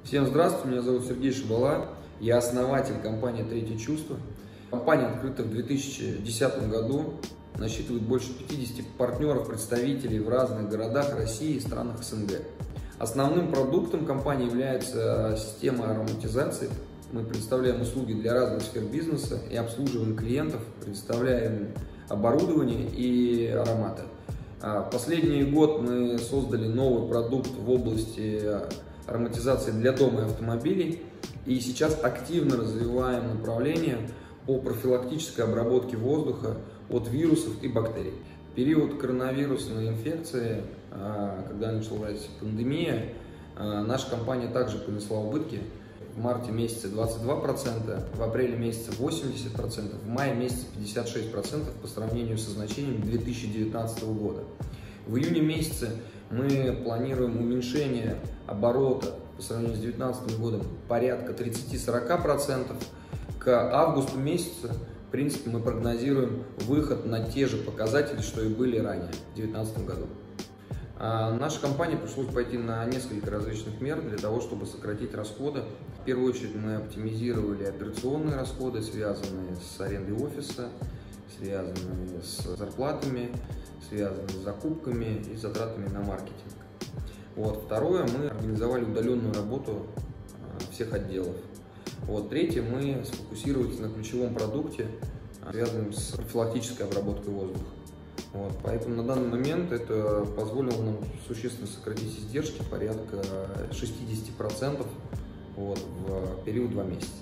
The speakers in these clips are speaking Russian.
Всем здравствуйте, меня зовут Сергей Шабала, я основатель компании «Третье чувство». Компания открыта в 2010 году, насчитывает больше 50 партнеров, представителей в разных городах России и странах СНГ. Основным продуктом компании является система ароматизации. Мы предоставляем услуги для разных сфер бизнеса и обслуживаем клиентов, предоставляем оборудование и ароматы. В последний год мы создали новый продукт в области ароматизации для дома и автомобилей, и сейчас активно развиваем направление по профилактической обработке воздуха от вирусов и бактерий. В период коронавирусной инфекции, когда началась пандемия, наша компания также понесла убытки. В марте месяце 22%, в апреле месяце 80%, в мае месяце 56% по сравнению со значением 2019 года. В июне месяце мы планируем уменьшение оборота по сравнению с 2019 годом порядка 30-40%. К августу месяцу, в принципе, мы прогнозируем выход на те же показатели, что и были ранее, в 2019 году. Наша компания пришлось пойти на несколько различных мер для того, чтобы сократить расходы. В первую очередь мы оптимизировали операционные расходы, связанные с арендой офиса, связанные с зарплатами, связанные с закупками и затратами на маркетинг. Второе, мы организовали удаленную работу всех отделов. Третье, мы сфокусировались на ключевом продукте, связанном с профилактической обработкой воздуха. Поэтому на данный момент это позволило нам существенно сократить издержки, порядка 60% в период 2 месяца.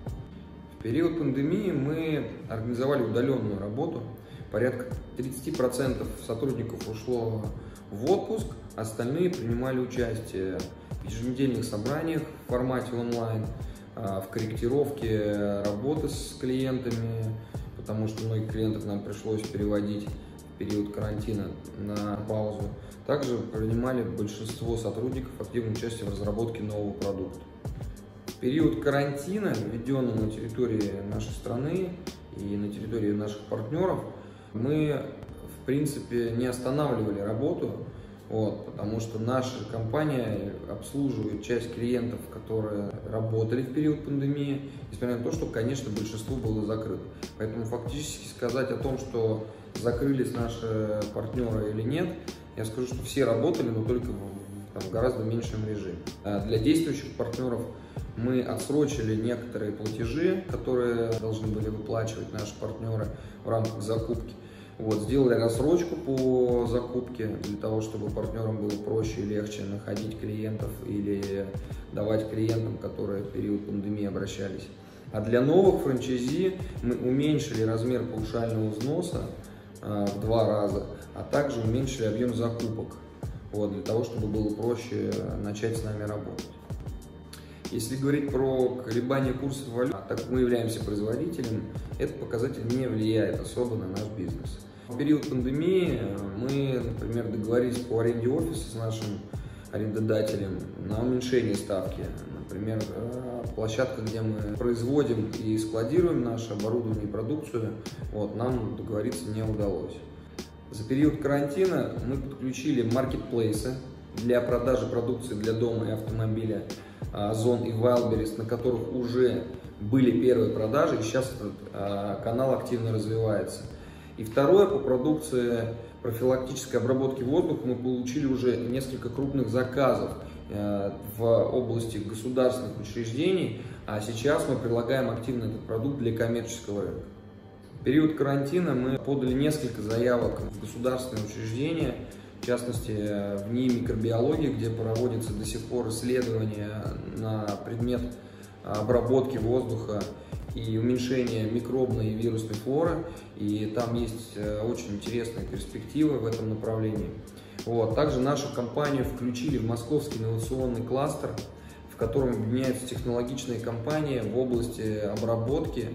В период пандемии мы организовали удаленную работу. Порядка 30% сотрудников ушло в отпуск, остальные принимали участие в еженедельных собраниях в формате онлайн, в корректировке работы с клиентами, потому что многих клиентов нам пришлось переводить в период карантина на паузу. Также принимали большинство сотрудников активное участие в разработке нового продукта. В период карантина, введенного на территории нашей страны и на территории наших партнеров, мы, в принципе, не останавливали работу, потому что наша компания обслуживает часть клиентов, которые работали в период пандемии, несмотря на то, что, конечно, большинство было закрыто. Поэтому фактически сказать о том, что закрылись наши партнеры или нет, я скажу, что все работали, но только в гораздо меньшем режиме. Для действующих партнеров мы отсрочили некоторые платежи, которые должны были выплачивать наши партнеры в рамках закупки. Сделали рассрочку по закупке для того, чтобы партнерам было проще и легче находить клиентов или давать клиентам, которые в период пандемии обращались. А для новых франчайзи мы уменьшили размер паушального взноса в 2 раза, а также уменьшили объем закупок, для того, чтобы было проще начать с нами работать. Если говорить про колебания курсов валют, так как мы являемся производителем, этот показатель не влияет особо на наш бизнес. В период пандемии мы, например, договорились по аренде офиса с нашим арендодателем на уменьшение ставки. Например, площадка, где мы производим и складируем наше оборудование и продукцию, нам договориться не удалось. За период карантина мы подключили маркетплейсы для продажи продукции для дома и автомобиля, Озон и Wildberries, на которых уже были первые продажи, и сейчас этот канал активно развивается. И второе, по продукции профилактической обработки воздуха мы получили уже несколько крупных заказов в области государственных учреждений, а сейчас мы предлагаем активно этот продукт для коммерческого рынка. В период карантина мы подали несколько заявок в государственные учреждения, в частности в НИИ микробиологии, где проводятся до сих пор исследования на предмет обработки воздуха и уменьшения микробной и вирусной флоры, и там есть очень интересные перспективы в этом направлении. Также нашу компанию включили в Московский инновационный кластер, в котором объединяются технологичные компании в области обработки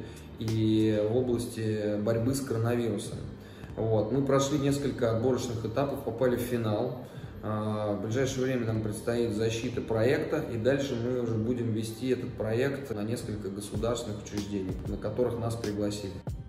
и в области борьбы с коронавирусом. Мы прошли несколько отборочных этапов, попали в финал. В ближайшее время нам предстоит защита проекта, и дальше мы уже будем вести этот проект на несколько государственных учреждений, на которых нас пригласили.